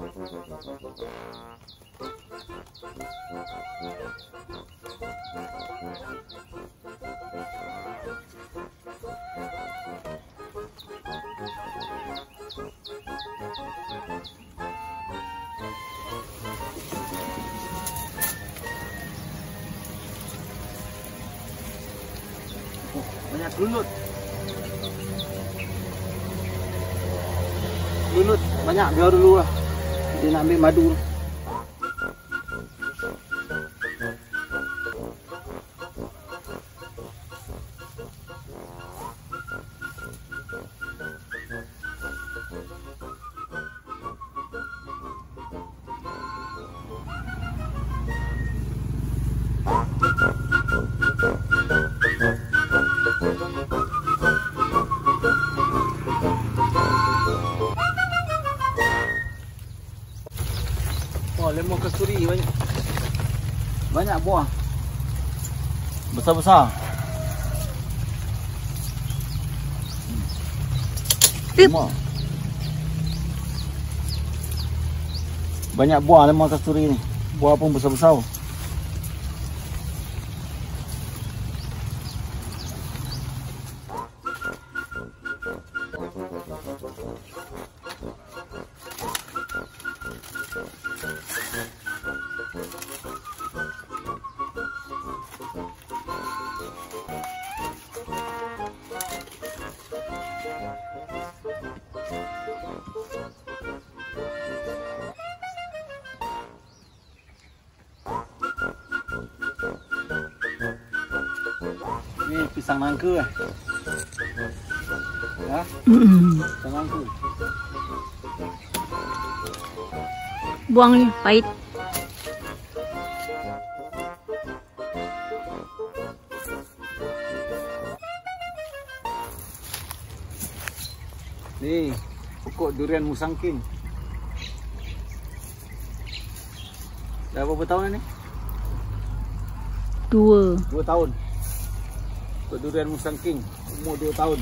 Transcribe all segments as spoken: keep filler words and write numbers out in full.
Oh, banyak lunut. Lunut banyak, biar dulu lah. Dia nak ambil madu. Oh, lemon kasturi banyak. Banyak buah. Besar-besar. Lemon. Banyak buah lemon kasturi ni. Buah pun besar-besar. Ni pisang nangka eh. Ha? Pisang nangka. Buang ni, pahit. Ni pokok durian musangking. Dah berapa tahun ni? Dua. Dua tahun. Pokok durian musangking umur dua tahun.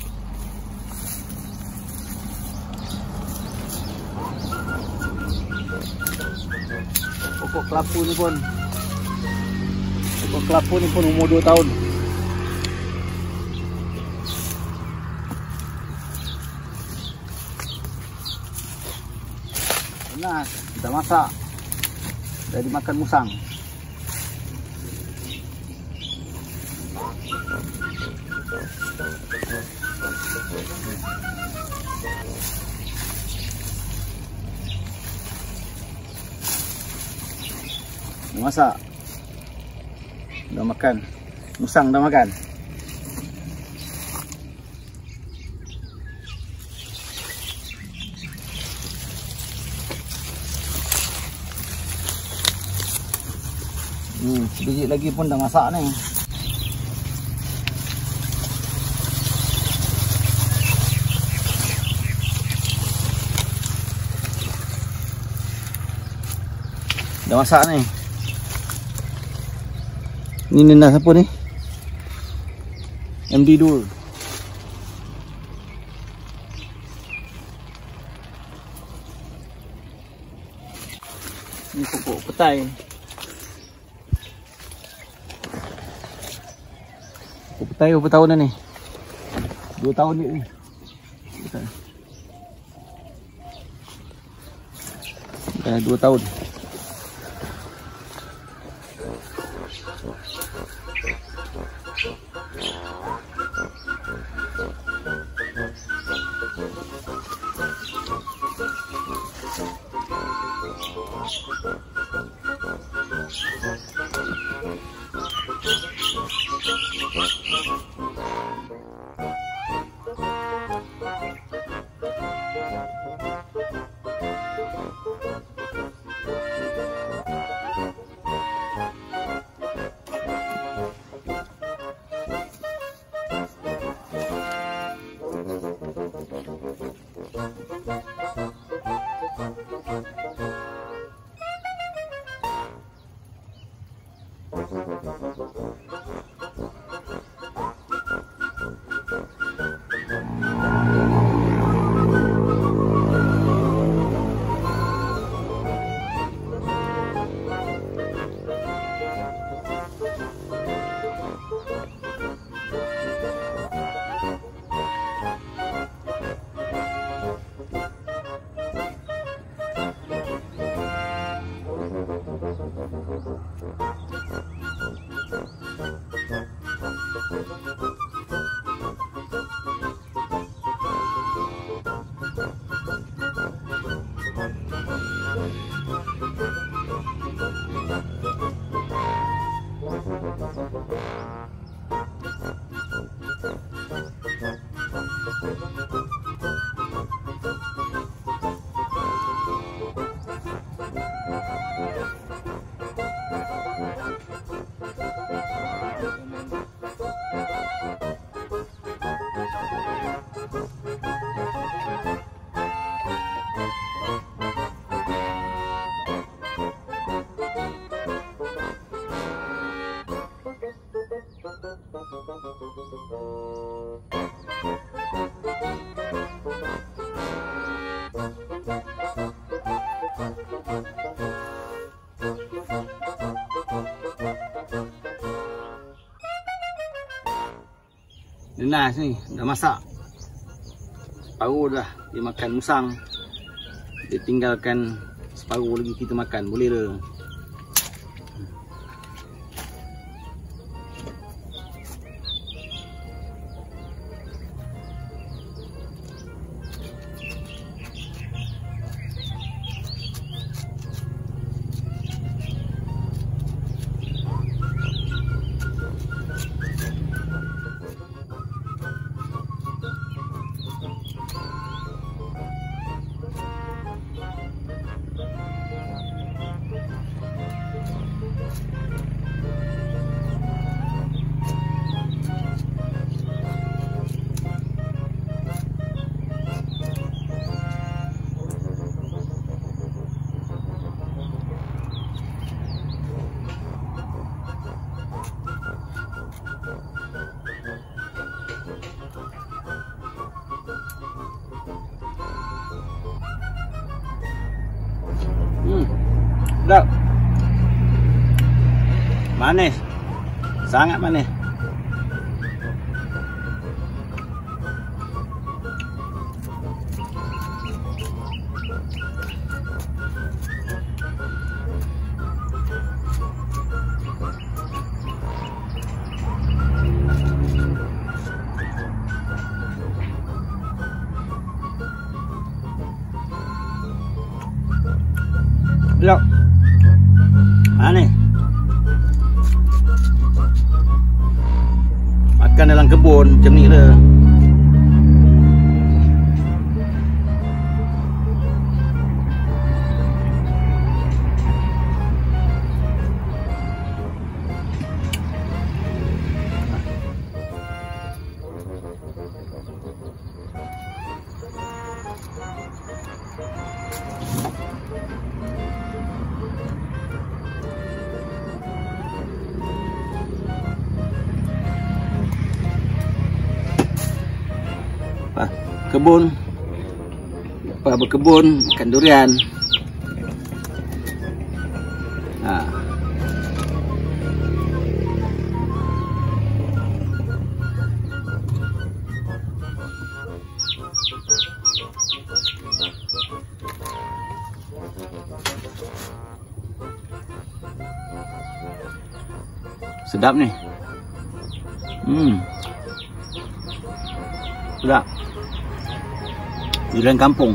Pokok kelapa ni pun. Pokok kelapa ni pun umur dua tahun. Panas, kita masak. Dah dimakan musang. Dah masak. Dah makan. Musang dah makan. Hmm, sebiji lagi pun dah masak ni. Dah masak ni. Ni nenda siapa ni? M D dua. Ni pokok petai. Pokok petai berapa tahun dah ni? Dua tahun ni. Dah dua tahun. Nenas ni dah masak. Separuh dah dia makan musang. Dia tinggalkan separuh lagi kita makan. Boleh dah. Hmm, sedap. Manis. Sangat manis. Sedap. Manis. Makan dalam kebun macam ni dah. Kebun, apa berkebun, makan durian. Ha. Sedap ni. Hmm. Sedap. Durian kampung.